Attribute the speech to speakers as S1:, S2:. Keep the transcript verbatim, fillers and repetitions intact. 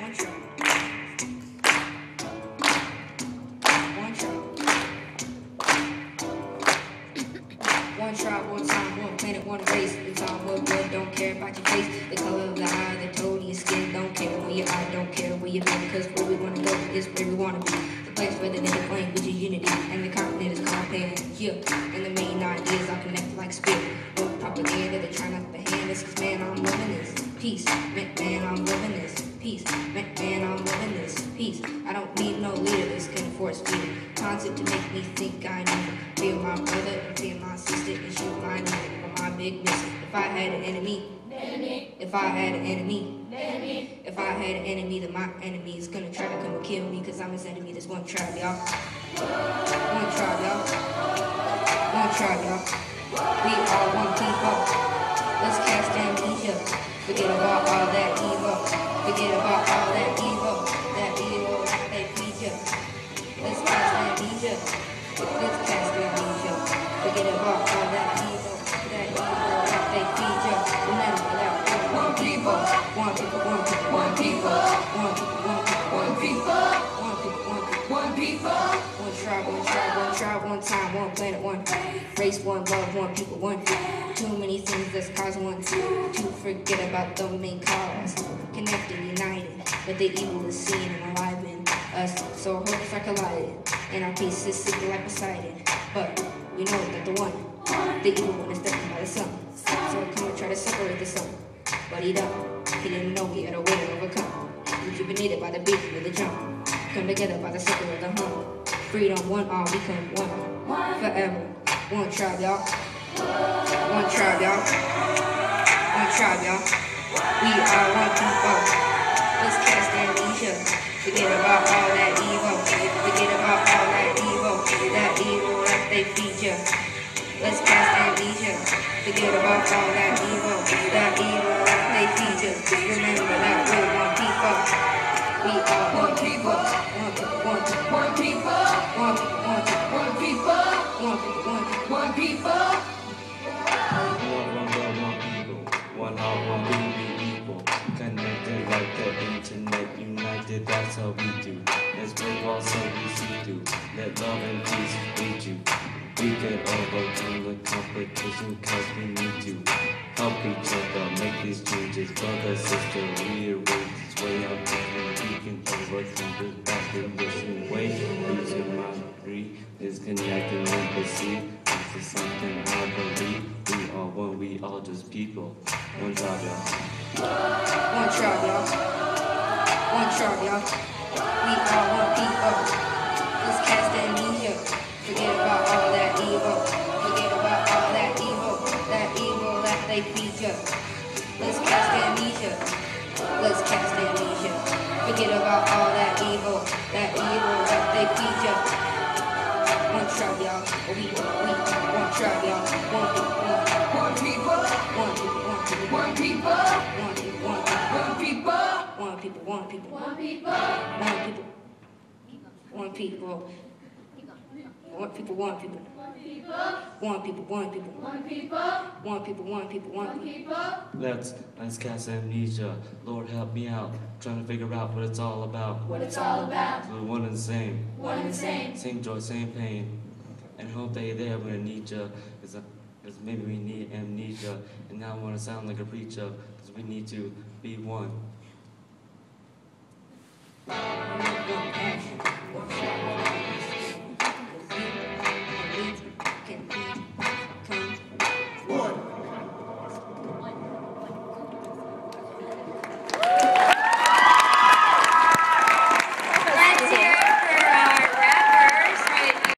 S1: one tribe. One tribe. One tribe, one time, one planet, one race. It's all one blood, don't care about your face. The color of the eye, the tone of your skin, don't care where your eye, don't care where you've been. Because where we want to go is where we want to be. The place where the native language is unity, and the continent is called Pangea. And the main ideas are connected like spirit. No propaganda, they're trying not to hand this. Cause man, I'm living this peace. Man, man, I'm living this peace. Man, man, I'm living this peace. I don't need no leader that's gonna force feed it. Concept to make me think I need it. Fear my brother and fear my sister and shoot my name on my big mission. If I had an enemy, enemy. If I had an enemy, enemy. If I had an enemy, then my enemy is gonna try to come and kill me. Cause I'm his enemy. There's one tribe, y'all. One tribe, y'all. One tribe, y'all. We are one people. Let's cast amnesia. Forget about all that evil. Forget about all that evil. That evil that they feed you. Let's cast amnesia. Let's cast amnesia. Forget about all that evil. That evil that they feed you. Remember that we're one people. One people, one people, one people. One people, one people, one people. One people, one people, one people. One tribe, one tribe, one tribe, one time, one planet, one race, one love, one people, one. Too many things that's causing one to forget about the main cause. Connected, united, but the evil is seen and alive in us. So our hopes are collided, and our peace is secret like Poseidon. But we know that the one, the evil one, is threatened by the sun. So come and try to separate the sun, but he don't. He didn't know he had a way to overcome. Rejuvenated by the beat of the jump. Come together by the circle of the hum. Freedom, one all become one. Forever, one tribe, y'all. One tribe, y'all. One tribe, y'all. We are one people. Let's cast amnesia. Forget about all that evil. Forget about all that evil. That evil that they feed you. Let's cast amnesia. Forget about all that evil. That evil that they feed you. Remember that we're one people. We are one people. One people, one people, one people. One people, one people, one people. One people, one people, one people.
S2: One heart, one being equal, connected like the internet, united, that's how we do. Let's break walls so we see through. Let love and peace lead you. We can overcome the competition cause we need to help each other, make these changes. Brother, sister, rearrange this way of thinking. We can overcome this back in this way. Losing my degree, disconnecting empathy. This is something I believe. We are one, we all just people. One tribe, y'all.
S1: One tribe, y'all. One tribe, y'all. We are one people. Let's cast amnesia. Forget about all that evil. Forget about all that evil. That evil that they feed you. Let's cast amnesia. Let's cast amnesia. Forget about all that evil. That evil that they feed you. One tribe, y'all. We, we, one tribe, y'all. One people, one people. One people, one people, one people. One people, one people, one people. One people, one people, one people. One people, one people. One people, one people. One people, one people. One people. One people, one people, one people.
S2: Let's, let's cast amnesia. Lord, help me out. Trying to figure out what it's all about.
S1: What it's all about.
S2: We're one and the same.
S1: One and the same.
S2: Same joy, same pain. And hope they there when I need you. Cause, Cause maybe we need amnesia. And now I want to sound like a preacher. Cause we need to be one.